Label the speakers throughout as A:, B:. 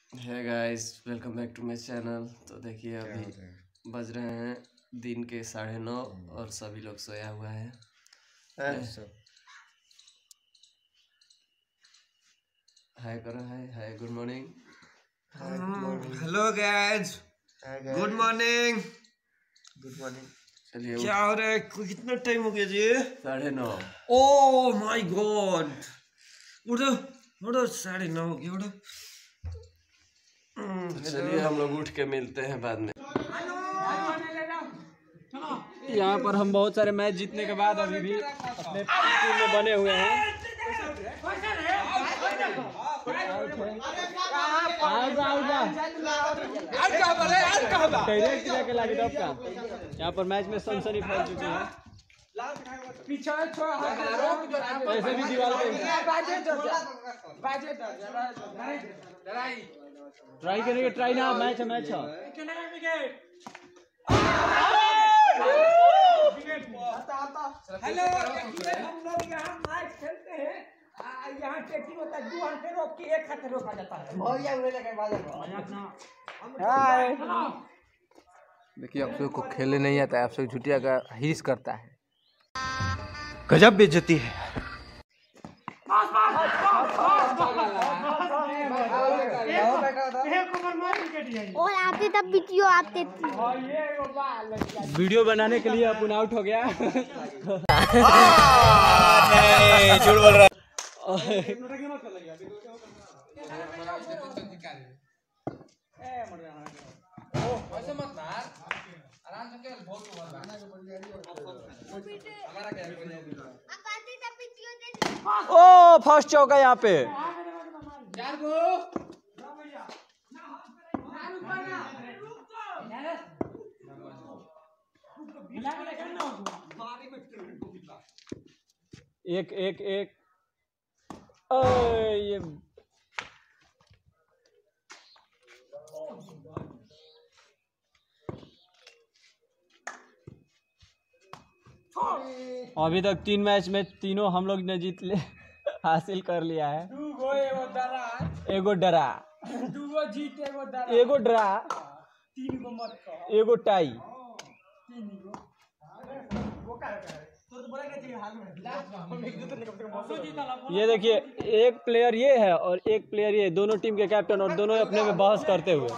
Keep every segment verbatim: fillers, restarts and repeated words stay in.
A: है guys, welcome back to my channel. तो देखिए अभी बज रहे हैं दिन के साढ़े नौ और सभी लोग सोया हुआ है। हाय करो, hi hi, good morning.
B: Hello guys, good morning.
A: Good morning. चलिए,
B: क्या हो रहा है? कितना टाइम हो गया जी?
A: साढ़े नौ।
B: ओह माय गॉड, उठो उठो, साढ़े नौ हो गया, उठो।
A: तो चलिए हम लोग उठ के मिलते हैं बाद में।
C: यहाँ पर हम बहुत सारे मैच जीतने के बाद अभी भी अपने टीम में बने हुए हैं। यहाँ पर मैच में सनसनी फैल चुकी है। ऐसे भी दीवार ट्राई करेंगे, ट्राई ना, मैच है मैच है।
D: हेलो, हम लोग यहाँ मैच खेलते हैं। यहाँ टेकिंग होता है, दो हाथ रोक के एक हाथ रोका जाता है।
E: देखिए, आप सबको खेलने नहीं आता है, आप सब झुटिया का हिस करता है।
B: गजब बेइज्जती है।
F: और आते तब वीडियो आते थी।
C: वीडियो बनाने के लिए अपन आउट हो गया।
B: नहीं, झूठ बोल रहा है।
C: ओ फर्स्ट चौका यहाँ पे। एक एक एक ये अभी तक तीन मैच में तीनों हम लोग ने जीत ले हासिल कर लिया है। एगो डरा, एगो डरा, एगो टाई। ये देखिए, एक प्लेयर ये है और एक प्लेयर ये, दोनों टीम के कैप्टन, और दोनों अपने में बहस करते हुए।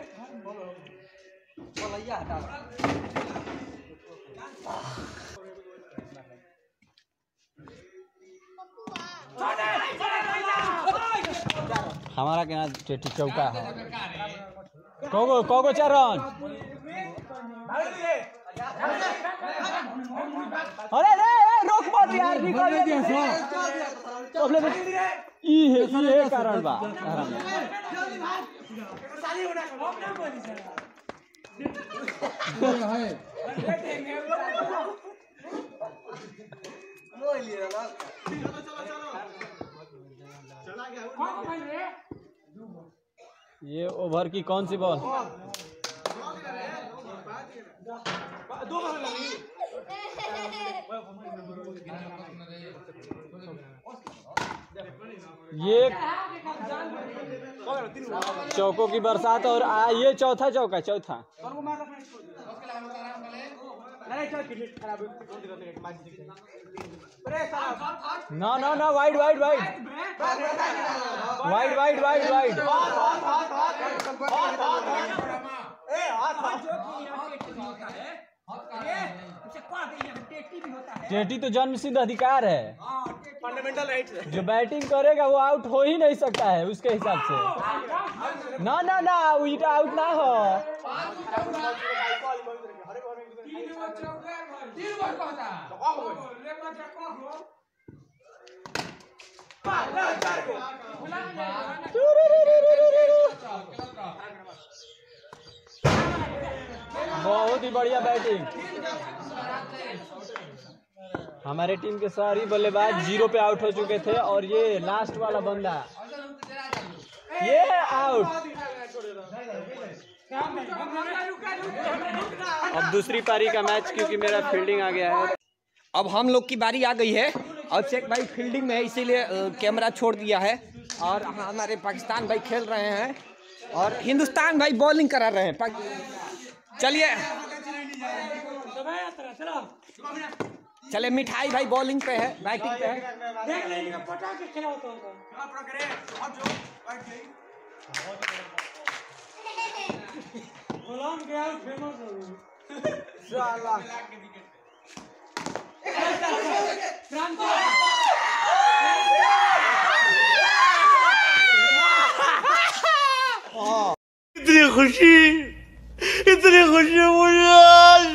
C: हमारा क्या टेटी चौका है। कोगो कोगो चार रन। अरे रे रोक मत यार, निकल ई है ई है कारण बा। ये ओवर की कौन सी बॉल? ये चौकों की बरसात, और आ, ये चौथा चौका, चौथा। ना ना ना, wide wide wide wide wide wide wide. टेटी तो जन्मसिद्ध अधिकार है,
B: फंडामेंटल राइट है। जो
C: बैटिंग करेगा वो आउट हो ही नहीं सकता है उसके हिसाब से। ना ना ना, विकेट आउट ना हो। बहुत ही बढ़िया बैटिंग। हमारे टीम के सारी बल्लेबाज जीरो पे आउट हो चुके थे, और ये लास्ट वाला बंदा ये आउट। अब दूसरी पारी का मैच, क्योंकि मेरा फील्डिंग आ गया है।
B: अब हम लोग की बारी आ गई है। अभिषेक भाई फील्डिंग में है, इसीलिए कैमरा छोड़ दिया है। और हमारे पाकिस्तान भाई खेल रहे हैं
D: और हिंदुस्तान भाई बॉलिंग करा रहे हैं। चलिए चले मिठाई भाई बॉलिंग पे है, बैटिंग पे है।
B: इतनी खुशी इतनी खुशी मुझे आज